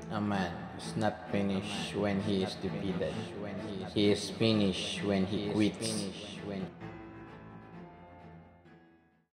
A man is not finished when he is defeated. He is finished when he quits.